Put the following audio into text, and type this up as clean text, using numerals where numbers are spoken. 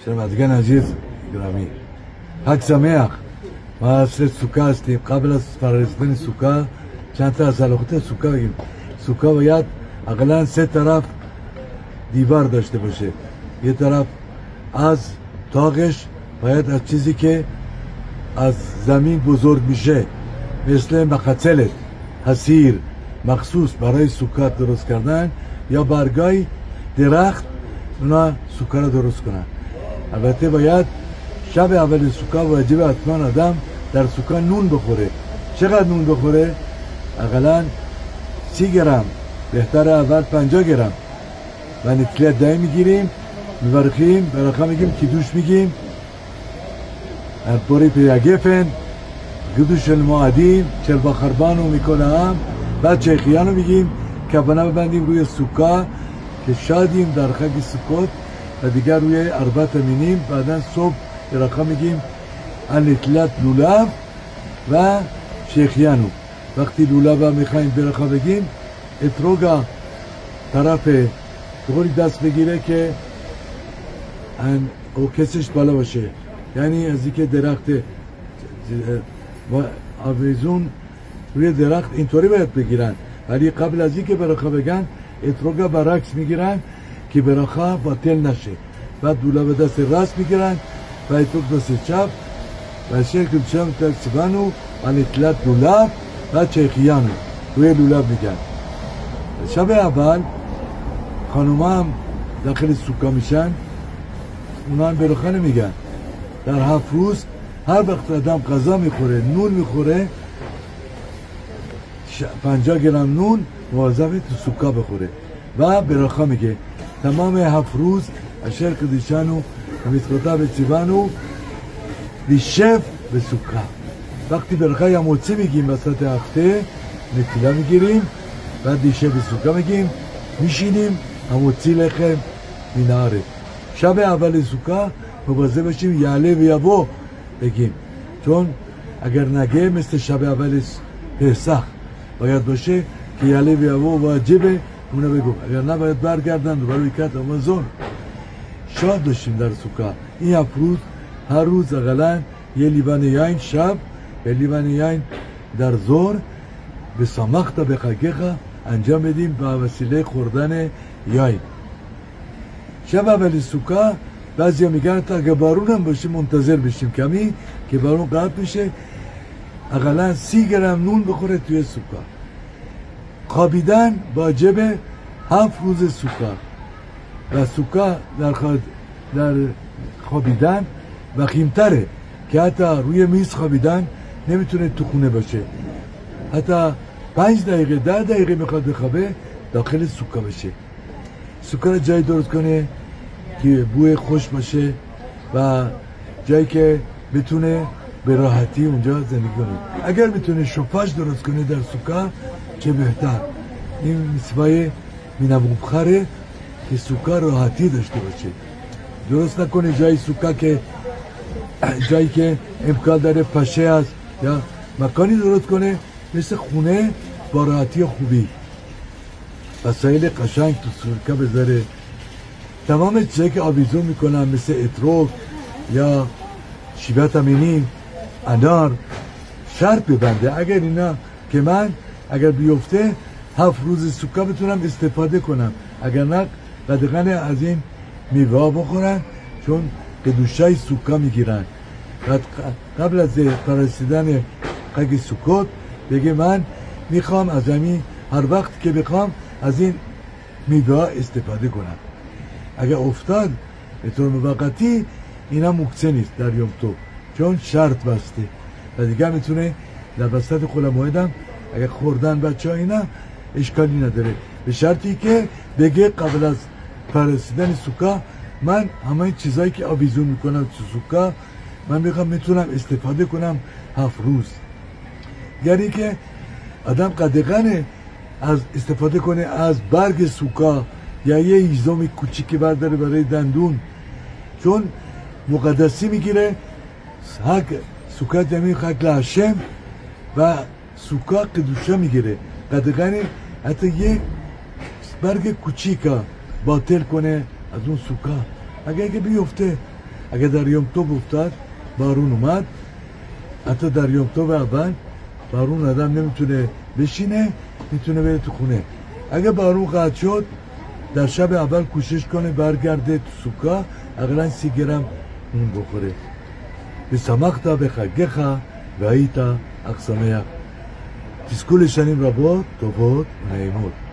شنوندگان عزیز گرامی، حق سمیخ. ما اصل سوکا هستیم. قبل از فرارسیدن سوکا چند تا از علاقات سوکا بگیم. سوکا باید اقلا 3 طرف دیوار داشته باشه. یه طرف از تاقش باید از چیزی که از زمین بزرگ میشه مثل مخچلت، حسیر مخصوص برای سوکا درست کردن یا برگای درخت اونا سوکا را درست کنن. البته باید شب اول سوکا واجب حتما آدم در سوکا نون بخوره. چقدر نون بخوره؟ اقلا 30 گرم، بهتر اول 50 گرم و نتیلت دایی میگیریم، میبرخیم، برخه میگیم، کیدوش میگیم، بوری پیاگفن گدوش المعادین چلبا خربانو میکنه هم، بعد چیخیانو میگیم کبنه ببندیم روی سوکا که شادیم در خاک سکوت و دیگر روی اربط مینیم. بعدا صبح برخه میگیم انتلت لولب و شیخیانو. وقتی لولب میخوایم برخه بگیم اتروگا طرف طوری دست بگیره که او کسش بالا باشه، یعنی از اینکه درخت آویزون روی درخت اینطوری باید بگیرن، ولی قبل از اینکه برخه بگن اتروگا برعکس میگیرن که برخه باطل نشه. بعد لولب دست راست میگیرن و اتروگ دست چپ و شکل چم تکسبانو انتلت لولب و چیخیانو روی لولب میگن. شب اول خانوما هم داخل سوکا میشن، اونا هم برخه نمیگن. در 7 روز هر وقت آدم غذا میخوره، نون میخوره، 50 گرم نون مواظبه تو سوکا بخوره و برخه میگه. تمام 7 روز اشر قدیشانو میسکوتا به چیبانو دیشف به سوکا. وقتی برخه یا موچه میگیم وسط هفته نتیلا میگیریم و دیشف به سوکا میگیم، میشینیم هموچی لخم میناره. شب اول سوکا مواظب باشیم یعله و یابو بگیم، چون اگر نگه مثل شب اول پسخ باید باشه که یعله و یابو واجبه اونو بگو، اگر نه باید برگردن دوباره بکرد آمازون. شاد باشیم در سوکا. این 7 روز هر روز اقلا یه لیوان یاین شب، یه لیوان یاین در ظهر به سامختا به خاکیخا انجام بدیم با وسیله خوردن یاین. شب اول سوکا بعضی میگن تا اگه بارون هم باشه منتظر بشیم کمی که بارون قطع بشه. اقلا 30 گرم نون بخوره توی سوکا. خوابیدن واجبه 7 روز سوکا و سوکا در خوابیدن وخیمتره که حتی روی میز خوابیدن نمیتونه تو خونه باشه. حتی 5 دقیقه 10 دقیقه میخواد بخوابه داخل سوکا بشه. سوکا رو جایی درست کنه که بوی خوش باشه و جایی که بتونه به راحتی اونجا زندگی کنه. اگر بتونه شوفاژ درست کنه در سوکا چه بهتر. این مسئله مینابوبخره که سوکا راحتی داشته باشه. درست نکنه جای سوکا که جایی که امکان داره پشه است یا مکانی درست کنه مثل خونه با راحتی خوبی، وسایل قشنگ تو سوکا بذاره. تمام چیزایی که آویزون میکنن مثل اتروک یا شیبت امینی، انار شرط ببنده. اگر اینا که من اگر بیفته 7 روز سوکا بتونم استفاده کنم، اگر نه قدقن از این میوه بخورن چون قدوشای سوکا میگیرن. قبل از فرارسیدن خاک سکوت بگه من میخوام از همین هر وقت که بخوام از این میوه استفاده کنم. اگر افتاد به طور موقتی اینا مکسه نیست در یوم تو، چون شرط بسته و دیگه میتونه در وسط خلمویدم اگر خوردن بچه ها اینا اشکالی نداره، به شرطی که بگه قبل از فرارسیدن سوکا من همه چیزایی که آویزون میکنم تو سوکا من میتونم استفاده کنم 7 روز. یعنی که آدم قدقنه از استفاده کنه از برگ سوکا یا یه هیزم کوچیکی برداره برای دندون، چون مقدسی میگیره. حق سوکا دمی حق لحشم و سوکا قدوشه میگیره. قدقنه حتی یک برگ کوچیکا باطل کنه از اون سوکا. اگه بیفته اگه در یوم توب افتاد بارون اومد، حتی در یوم توب اول بارون آدم نمیتونه بشینه، میتونه بره تو خونه. اگه بارون قطع شد در شب اول کوشش کنه برگرده تو سوکا، اقلا 30 گرم نون بخوره. ושמחת בחגיך והיית אך שמח. תזכו לשנים רבות, טובות ונעימות.